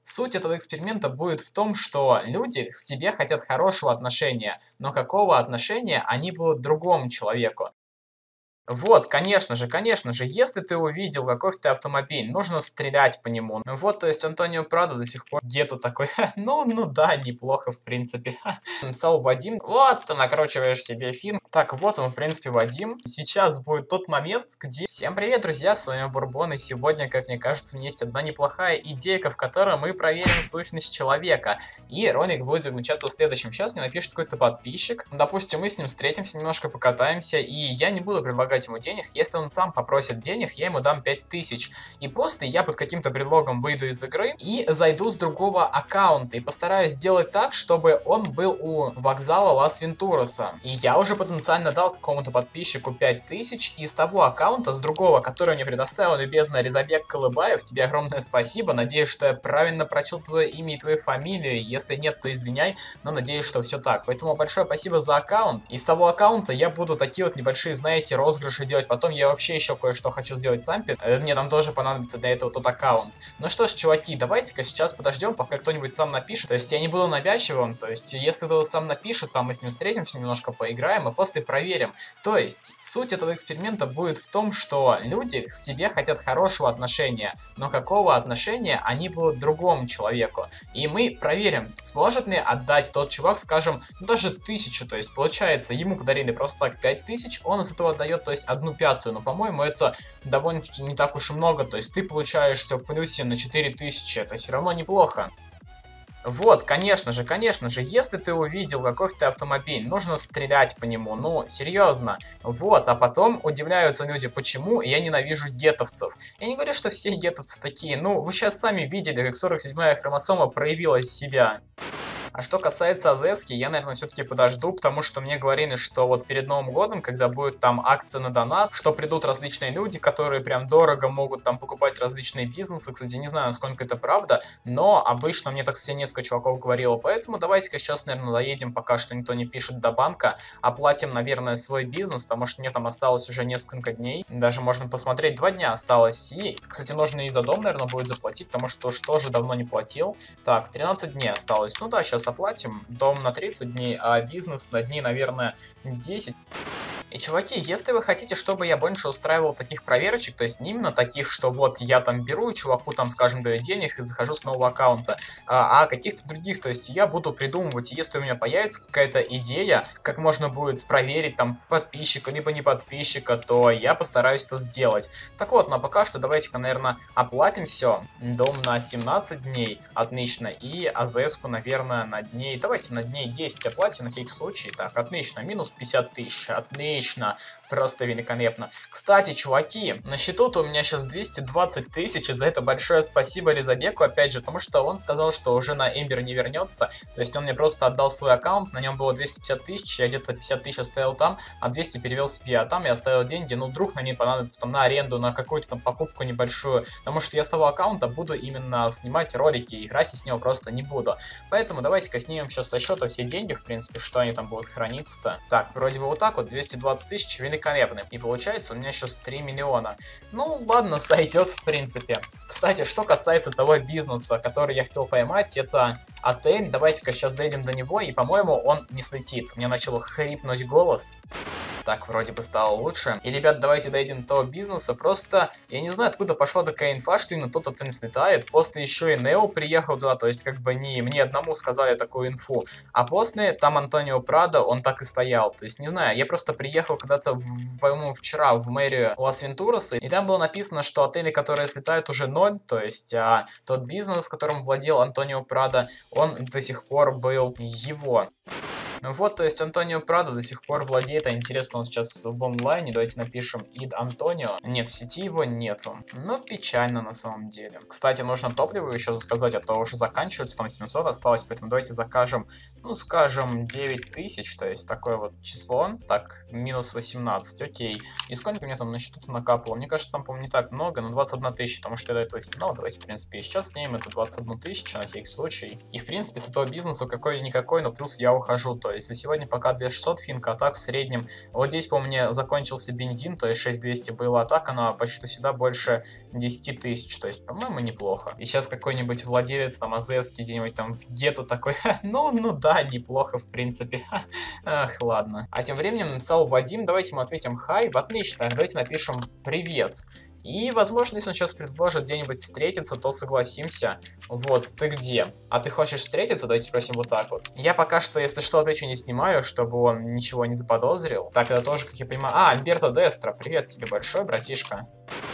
Суть этого эксперимента будет в том, что люди к тебе хотят хорошего отношения, но какого отношения они будут другому человеку. Вот, конечно же, если ты увидел какой-то автомобиль, нужно стрелять по нему. Ну вот, то есть Антонио Прадо до сих пор где-то такой, ну да, неплохо, в принципе. Написал Вадим, вот, ты накручиваешь себе фильм. Так, вот он, в принципе, Вадим. Сейчас будет тот момент, где... Всем привет, друзья, с вами Бурбон, и сегодня, как мне кажется, у меня есть одна неплохая идейка, в которой мы проверим сущность человека. И ролик будет заключаться в следующем. Сейчас мне напишет какой-то подписчик. Допустим, мы с ним встретимся, немножко покатаемся, и я не буду предлагать ему денег. Если он сам попросит денег, я ему дам 5000. И после я под каким-то предлогом выйду из игры и зайду с другого аккаунта. И постараюсь сделать так, чтобы он был у вокзала Лас-Вентураса. И я уже потенциально дал какому-то подписчику 5000. И с того аккаунта, с другого, который мне предоставил любезный Резабек Колыбаев, тебе огромное спасибо. Надеюсь, что я правильно прочел твое имя и твою фамилию. Если нет, то извиняй, но надеюсь, что все так. Поэтому большое спасибо за аккаунт. И с того аккаунта я буду такие вот небольшие, знаете, розыгрыши делать. Потом я вообще еще кое-что хочу сделать с Ампи. Мне там тоже понадобится для этого тот аккаунт. Ну что ж, чуваки, давайте-ка сейчас подождем, пока кто-нибудь сам напишет. То есть я не буду навязчивым. То есть если кто-то сам напишет, там мы с ним встретимся, немножко поиграем и после проверим. То есть суть этого эксперимента будет в том, что люди к тебе хотят хорошего отношения, но какого отношения они будут другому человеку. И мы проверим, сможет ли отдать тот чувак, скажем, ну, даже 1000. То есть получается, ему подарили просто так 5000, он из этого отдает, то есть 1/5. Но по-моему это довольно-таки не так уж и много. То есть ты получаешься в плюсе на 4000, это все равно неплохо. Вот, конечно же, если ты увидел какой-то автомобиль, нужно стрелять по нему, ну, серьезно. Вот, а потом удивляются люди, почему я ненавижу гетовцев. Я не говорю, что все гетовцы такие, ну, вы сейчас сами видели, как 47-я хромосома проявила себя. А что касается АЗСки, я, наверное, все-таки подожду, потому что мне говорили, что вот перед Новым годом, когда будет там акция на донат, что придут различные люди, которые прям дорого могут там покупать различные бизнесы. Кстати, не знаю, насколько это правда, но обычно мне так, кстати, несколько чуваков говорило. Поэтому давайте-ка сейчас, наверное, доедем, пока что никто не пишет, до банка, оплатим, наверное, свой бизнес, потому что мне там осталось уже несколько дней. Даже можно посмотреть, 2 дня осталось. И, кстати, нужно и за дом, наверное, будет заплатить, потому что тоже давно не платил. Так, 13 дней осталось. Ну да, сейчас оплатим. Дом на 30 дней, а бизнес на дней, наверное, 10. И, чуваки, если вы хотите, чтобы я больше устраивал таких проверочек, то есть не именно таких, что вот я там беру чуваку, там, скажем, даю денег и захожу с нового аккаунта, а каких-то других, то есть я буду придумывать, если у меня появится какая-то идея, как можно будет проверить там подписчика, либо не подписчика, то я постараюсь это сделать. Так вот, но пока что давайте-ка, наверное, оплатим все. Дом на 17 дней, отлично, и АЗС-ку, наверное, на дней, давайте на дней 10 оплатим на всякий случай. Так, отлично, минус 50 тысяч, отлично. Просто великолепно. Кстати, чуваки, на счету-то у меня сейчас 220 тысяч, и за это большое спасибо Резабеку, опять же, потому что он сказал, что уже на Эмбер не вернется, то есть он мне просто отдал свой аккаунт, на нем было 250 тысяч, я где-то 50 тысяч оставил там, а 200 перевел себе, а там я оставил деньги, ну вдруг на ней понадобится там на аренду, на какую-то там покупку небольшую, потому что я с того аккаунта буду именно снимать ролики, играть и с него просто не буду. Поэтому давайте-ка снимем сейчас со счета все деньги, в принципе, что они там будут храниться-то. Так, вроде бы вот так вот, 220 тысяч, великолепно. И получается у меня сейчас 3 миллиона. Ну, ладно, сойдет в принципе. Кстати, что касается того бизнеса, который я хотел поймать, это отель. Давайте-ка сейчас доедем до него, и, по-моему, он не слетит. Мне начал хрипнуть голос. Так, вроде бы стало лучше. И, ребят, давайте доедем до того бизнеса. Просто, я не знаю, откуда пошла такая инфа, что именно тот отель слетает. После еще и Нео приехал туда, то есть, как бы, не мне одному сказали такую инфу. А после, там Антонио Прадо, он так и стоял. То есть, не знаю, я просто приехал когда-то, по-моему, вчера в мэрию Лас-Вентураса, и там было написано, что отели, которые слетают, уже 0. То есть, тот бизнес, которым владел Антонио Прадо, он до сих пор был его. Ну вот, то есть Антонио Прадо до сих пор владеет, а интересно, он сейчас в онлайне, давайте напишем id Антонио. Нет, в сети его нету. Ну, печально на самом деле. Кстати, нужно топливо еще заказать, а то уже заканчивается, там 700 осталось, поэтому давайте закажем, ну, скажем, 9000, то есть такое вот число. Так, минус 18, окей. И сколько у меня там на счету-то накапало? Мне кажется, там, по-моему, не так много, но 21 тысяча, потому что я до этого снимал. Давайте, в принципе, сейчас снимем эту 21 тысячу на всякий случай. И, в принципе, с этого бизнеса какой-никакой, но плюс я ухожу, то есть за сегодня пока 2600 финка, а так в среднем. Вот здесь, по-моему, мне закончился бензин, то есть 6200 было, а так оно почти всегда больше 10 тысяч, то есть, по-моему, неплохо. И сейчас какой-нибудь владелец там АЗС где-нибудь там в гетто такой, ну да, неплохо в принципе. Ах, ладно. А тем временем написал Вадим, давайте мы ответим хай, отлично, давайте напишем привет. И, возможно, если он сейчас предложит где-нибудь встретиться, то согласимся. Вот, ты где? А ты хочешь встретиться? Давайте спросим вот так вот. Я пока что, если что, отвечу не снимаю, чтобы он ничего не заподозрил. Так, это тоже, как я понимаю... А, Альберто Дестро, привет тебе большой, братишка.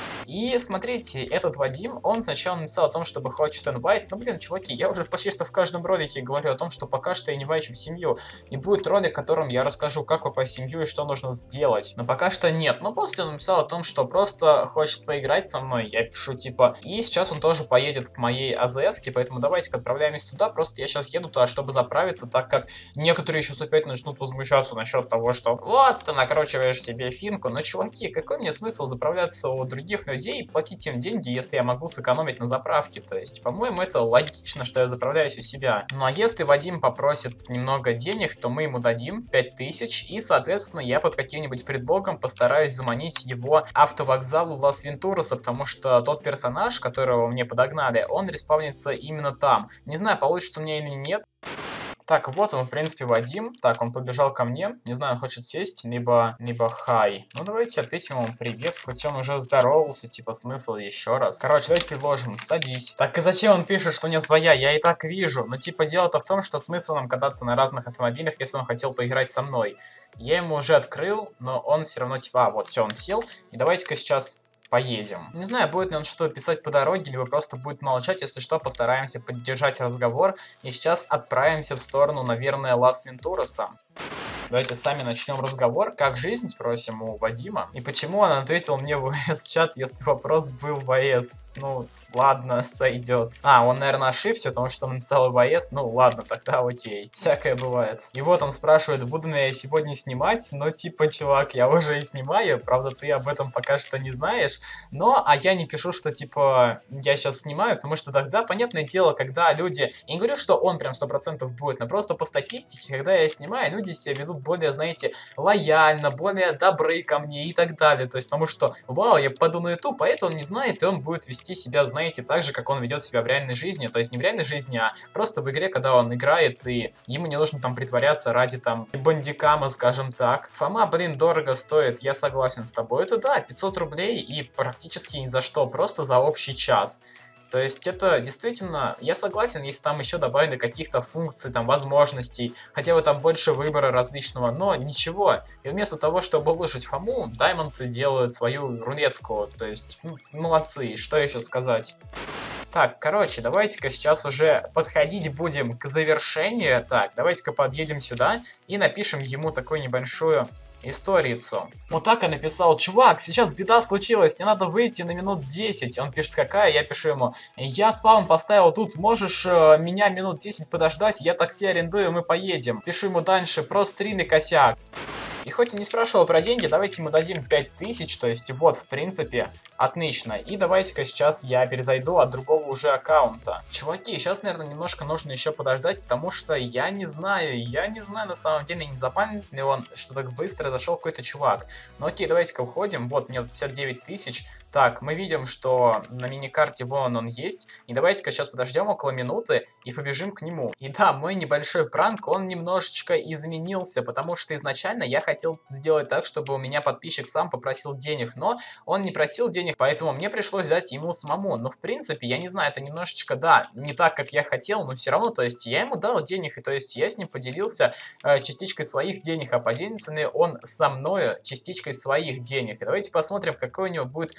И смотрите, этот Вадим, он сначала написал о том, чтобы хочет инвайт. Ну, блин, чуваки, я уже почти что в каждом ролике говорю о том, что пока что я не инвайчу в семью. И будет ролик, в котором я расскажу, как попасть в семью и что нужно сделать. Но пока что нет. Но после он написал о том, что просто хочет поиграть со мной. Я пишу типа... И сейчас он тоже поедет к моей АЗСке, поэтому давайте-ка отправляемся туда. Просто я сейчас еду туда, чтобы заправиться, так как некоторые сейчас опять начнут возмущаться насчет того, что вот, ты накручиваешь себе финку. Но, чуваки, какой мне смысл заправляться у других людей и платить им деньги, если я могу сэкономить на заправке? То есть, по-моему, это логично, что я заправляюсь у себя. Ну а если Вадим попросит немного денег, то мы ему дадим 5000, и, соответственно, я под каким-нибудь предлогом постараюсь заманить его автовокзалу Лас-Вентуроса, потому что тот персонаж, которого мне подогнали, он респавнится именно там. Не знаю, получится у меня или нет. Так, вот он, в принципе, Вадим. Так, он побежал ко мне. Не знаю, он хочет сесть, либо хай. Ну, давайте ответим ему привет, хоть он уже здоровался, типа, смысл еще раз. Короче, давайте предложим, садись. Так, и зачем он пишет, что нет своя? Я и так вижу. Но, типа, дело-то в том, что смысл нам кататься на разных автомобилях, если он хотел поиграть со мной. Я ему уже открыл, но он все равно, типа, вот, все, он сел. И давайте-ка сейчас... поедем. Не знаю, будет ли он что писать по дороге, либо просто будет молчать. Если что, постараемся поддержать разговор. И сейчас отправимся в сторону, наверное, Лас-Вентуроса. Давайте сами начнем разговор. Как жизнь, спросим у Вадима. И почему он ответил мне в ВС-чат, если вопрос был в ВС? Ну, ладно, сойдет. А, он, наверное, ошибся, потому что он написал ВС. Ну, ладно, тогда окей. Всякое бывает. И вот он спрашивает, буду ли я сегодня снимать. Ну, типа, чувак, я уже и снимаю. Правда, ты об этом пока что не знаешь. Но, а я не пишу, что, типа, я сейчас снимаю, потому что тогда, понятное дело, когда люди... Я не говорю, что он прям 100% будет, но просто по статистике, когда я снимаю, люди себя ведут более, знаете, лояльно, более добры ко мне и так далее. То есть, потому что, вау, я попаду на YouTube, а это он не знает, и он будет вести себя, знаете, так же, как он ведет себя в реальной жизни. То есть, не в реальной жизни, а просто в игре, когда он играет, и ему не нужно там притворяться ради там бандикама, скажем так. Фома, блин, дорого стоит, я согласен с тобой. Это да, 500 рублей и практически ни за что, просто за общий чат. То есть это действительно, я согласен, если там еще добавили каких-то функций, там, возможностей, хотя бы там больше выбора различного, но ничего. И вместо того, чтобы улучшить Фому, даймондцы делают свою рулетку, то есть молодцы, что еще сказать. Так, короче, давайте-ка сейчас уже подходить будем к завершению. Так, давайте-ка подъедем сюда и напишем ему такую небольшую историцу. Вот так я написал: чувак, сейчас беда случилась, мне надо выйти на минут 10. Он пишет, какая? Я пишу ему: я спаун поставил тут, можешь меня минут 10 подождать, я такси арендую, мы поедем. Пишу ему дальше: просто стрим и косяк. И хоть и не спрашивал про деньги, давайте ему дадим 5000, то есть вот, в принципе, отлично. И давайте-ка сейчас я перезайду от другого уже аккаунта. Чуваки, сейчас, наверное, немножко нужно еще подождать, потому что я не знаю на самом деле, не запомнил ли он, что так быстро зашел какой-то чувак. Ну окей, давайте-ка уходим, вот, мне 59 тысяч. Так, мы видим, что на миникарте вон он есть. И давайте-ка сейчас подождем около минуты и побежим к нему. И да, мой небольшой пранк, он немножечко изменился, потому что изначально я хотел сделать так, чтобы у меня подписчик сам попросил денег, но он не просил денег, поэтому мне пришлось взять ему самому. Но в принципе, я не знаю, это немножечко, да, не так, как я хотел, но все равно, то есть я ему дал денег, и то есть я с ним поделился частичкой своих денег, а поделится ли он со мною частичкой своих денег. И давайте посмотрим, какое у него будет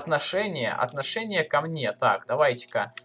отношение ко мне. Так, давайте-ка,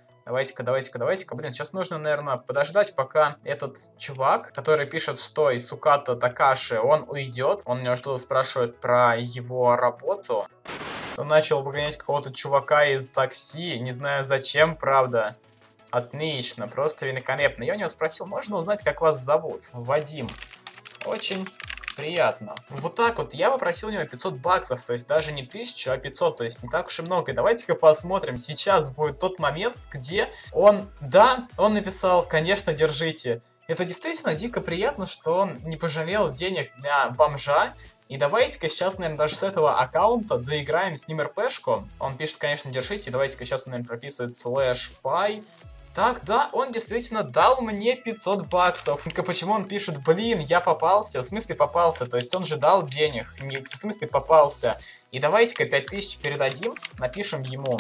блин, сейчас нужно, наверное, подождать, пока этот чувак, который пишет «Стой, Суката Такаши», он уйдет. Он меня что-то спрашивает про его работу. Он начал выгонять какого-то чувака из такси, не знаю зачем, правда. Отлично, просто великолепно. Я у него спросил, можно узнать, как вас зовут? Вадим. Очень Приятно. Вот так вот, я попросил у него 500 баксов, то есть даже не 1000, а 500, то есть не так уж и много. И давайте-ка посмотрим, сейчас будет тот момент, где он, да, он написал, конечно, держите. Это действительно дико приятно, что он не пожалел денег для бомжа. И давайте-ка сейчас, наверное, даже с этого аккаунта доиграем с ним РПшку. Он пишет, конечно, держите. Давайте-ка сейчас он, наверное, прописывает /py. Так, да, он действительно дал мне 500 баксов. Только почему он пишет, блин, я попался? В смысле попался? То есть он же дал денег. Не, в смысле попался. И давайте-ка 5000 передадим, напишем ему.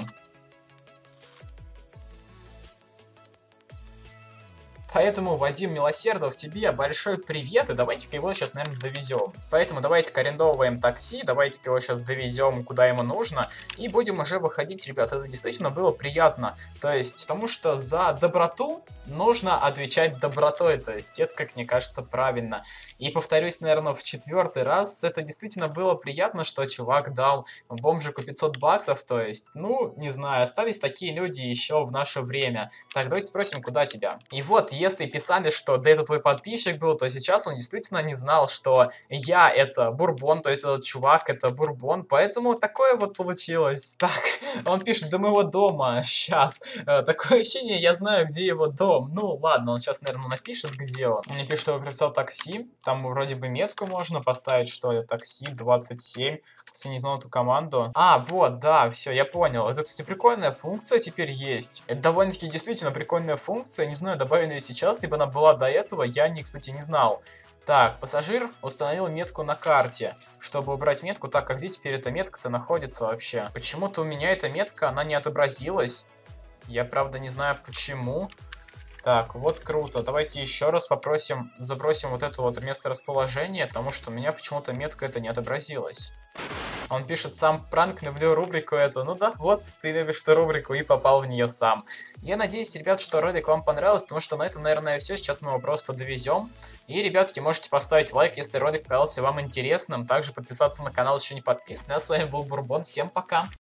Поэтому, Вадим Милосердов, тебе большой привет, и давайте-ка его сейчас, наверное, довезем. Поэтому давайте-ка арендовываем такси, давайте-ка его сейчас довезем, куда ему нужно, и будем уже выходить, ребят. Это действительно было приятно, то есть, потому что за доброту нужно отвечать добротой, то есть, это, как мне кажется, правильно. И повторюсь, наверное, в 4-й раз, это действительно было приятно, что чувак дал бомжику 500 баксов, то есть, ну, не знаю, остались такие люди еще в наше время. Так, давайте спросим, куда тебя? И вот, если писали, что да это твой подписчик был, то сейчас он действительно не знал, что я это Бурбон, то есть этот чувак это Бурбон, поэтому такое вот получилось. Так, он пишет до моего дома, сейчас. Такое ощущение, я знаю, где его дом. Ну, ладно, он сейчас, наверное, напишет, где он. Он мне пишет, что я прописал такси, там вроде бы метку можно поставить, что это такси 27, если не знал эту команду. А, вот, да, все, я понял. Это, кстати, прикольная функция теперь есть. Это довольно-таки действительно прикольная функция, не знаю, добавили ее сейчас, либо она была до этого, я, кстати, не знал. Так, пассажир установил метку на карте, чтобы убрать метку. Так, а где теперь эта метка-то находится вообще? Почему-то у меня эта метка, она не отобразилась. Я, правда, не знаю почему. Так, вот круто. Давайте еще раз попросим, забросим вот это вот место расположения, потому что у меня почему-то метка это не отобразилась. Он пишет, сам пранк, люблю рубрику эту. Ну да, вот, ты любишь эту рубрику и попал в нее сам. Я надеюсь, ребят, что ролик вам понравился, потому что на этом, наверное, все. Сейчас мы его просто довезем. И, ребятки, можете поставить лайк, если ролик показался вам интересным. Также подписаться на канал, еще не подписаны. А с вами был Бурбон. Всем пока!